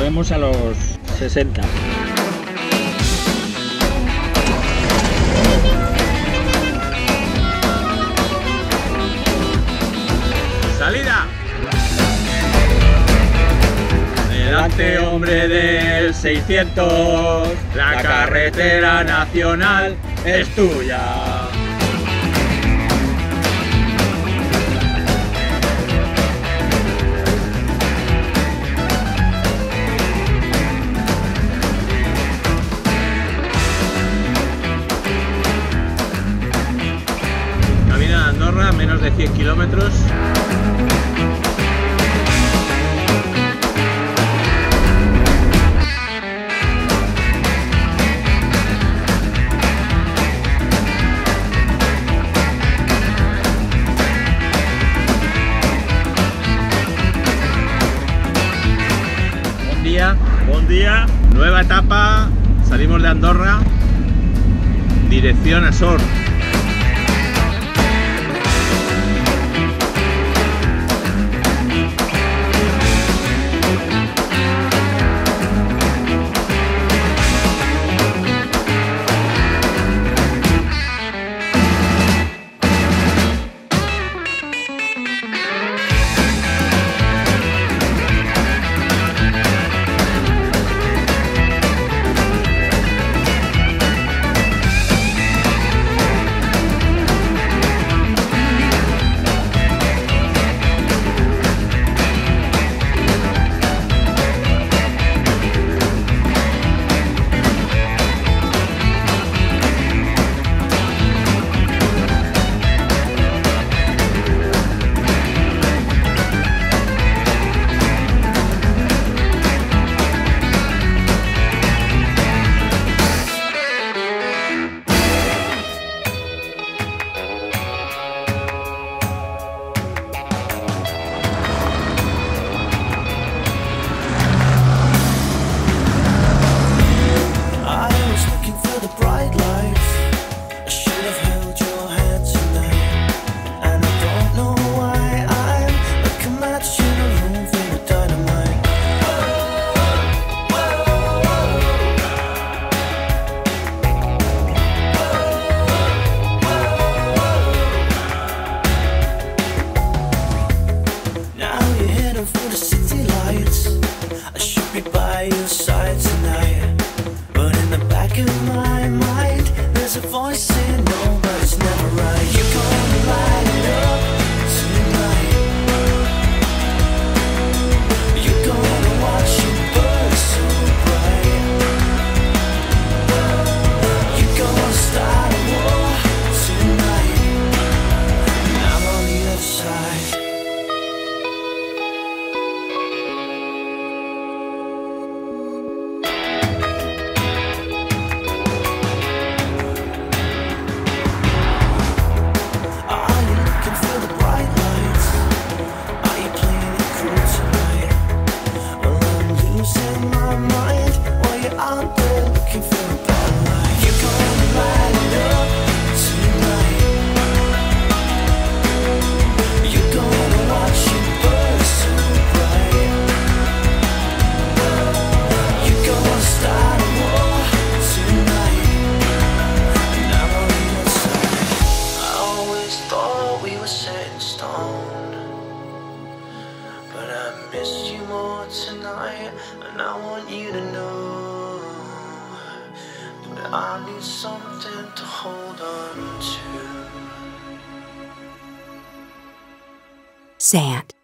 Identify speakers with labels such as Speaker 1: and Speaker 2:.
Speaker 1: vemos a los 60.
Speaker 2: ¡Salida! Delante, hombre del 600, la carretera nacional es tuya. Camino de Andorra, menos de 100 kilómetros. Buen día, nueva etapa, salimos de Andorra, dirección a Sort.
Speaker 3: And I want you to know that I need something to hold on to.
Speaker 4: Sant.